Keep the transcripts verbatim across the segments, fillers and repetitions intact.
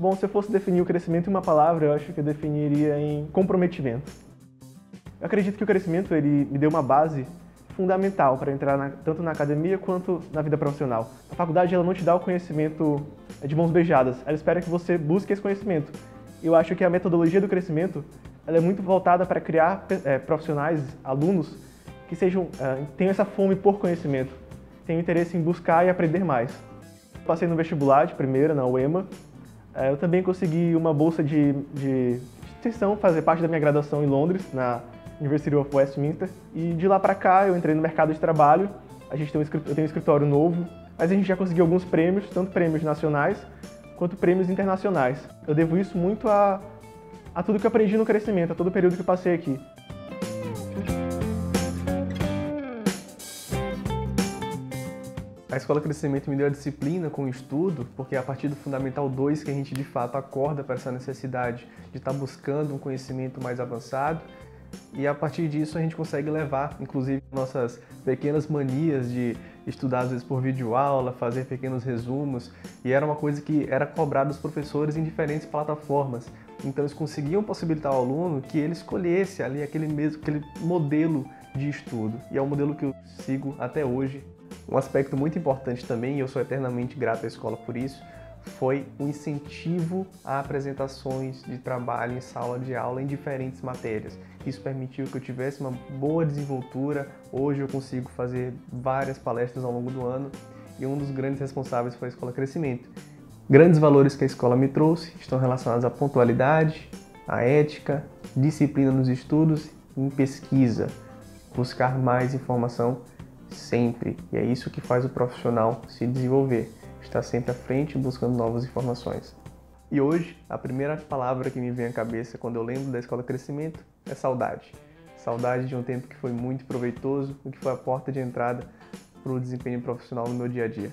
Bom, se eu fosse definir o crescimento em uma palavra, eu acho que eu definiria em comprometimento. Eu acredito que o crescimento ele me deu uma base fundamental para entrar na, tanto na academia quanto na vida profissional. A faculdade ela não te dá o conhecimento de mãos beijadas, ela espera que você busque esse conhecimento. Eu acho que a metodologia do crescimento ela é muito voltada para criar é, profissionais, alunos, que sejam, é, tenham essa fome por conhecimento, tenham interesse em buscar e aprender mais. Passei no vestibular de primeira, na U E M A. Eu também consegui uma bolsa de, de extensão, fazer parte da minha graduação em Londres, na University of Westminster. E de lá para cá eu entrei no mercado de trabalho, a gente tem um, eu tenho um escritório novo, mas a gente já conseguiu alguns prêmios, tanto prêmios nacionais quanto prêmios internacionais. Eu devo isso muito a, a tudo que eu aprendi no crescimento, a todo o período que eu passei aqui. A Escola Crescimento me deu a disciplina com o estudo, porque é a partir do Fundamental dois que a gente de fato acorda para essa necessidade de estar buscando um conhecimento mais avançado, e a partir disso a gente consegue levar, inclusive, nossas pequenas manias de estudar às vezes por videoaula, fazer pequenos resumos, e era uma coisa que era cobrada dos professores em diferentes plataformas. Então eles conseguiam possibilitar ao aluno que ele escolhesse ali aquele mesmo, aquele modelo de estudo, e é um modelo que eu sigo até hoje. Um aspecto muito importante também, e eu sou eternamente grato à escola por isso, foi o incentivo a apresentações de trabalho em sala de aula em diferentes matérias. Isso permitiu que eu tivesse uma boa desenvoltura. Hoje eu consigo fazer várias palestras ao longo do ano e um dos grandes responsáveis foi a Escola Crescimento. Grandes valores que a escola me trouxe estão relacionados à pontualidade, à ética, disciplina nos estudos e em pesquisa. Buscar mais informação sempre, e é isso que faz o profissional se desenvolver, estar sempre à frente buscando novas informações. E hoje, a primeira palavra que me vem à cabeça quando eu lembro da Escola Crescimento é saudade. Saudade de um tempo que foi muito proveitoso e que foi a porta de entrada para o desempenho profissional no meu dia a dia.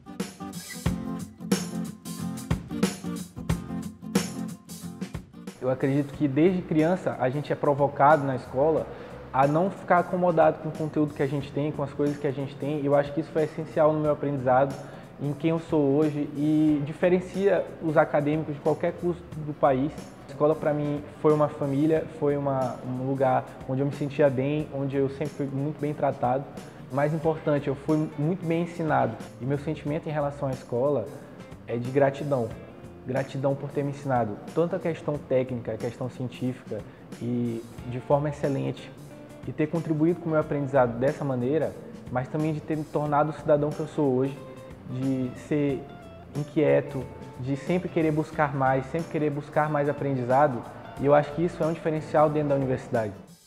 Eu acredito que desde criança a gente é provocado na escola a não ficar acomodado com o conteúdo que a gente tem, com as coisas que a gente tem. Eu acho que isso foi essencial no meu aprendizado, em quem eu sou hoje, e diferencia os acadêmicos de qualquer curso do país. A escola para mim foi uma família, foi uma, um lugar onde eu me sentia bem, onde eu sempre fui muito bem tratado. Mais importante, eu fui muito bem ensinado. E meu sentimento em relação à escola é de gratidão. Gratidão por ter me ensinado tanto a questão técnica, a questão científica, e de forma excelente, e ter contribuído com o meu aprendizado dessa maneira, mas também de ter me tornado o cidadão que eu sou hoje, de ser inquieto, de sempre querer buscar mais, sempre querer buscar mais aprendizado, e eu acho que isso é um diferencial dentro da universidade.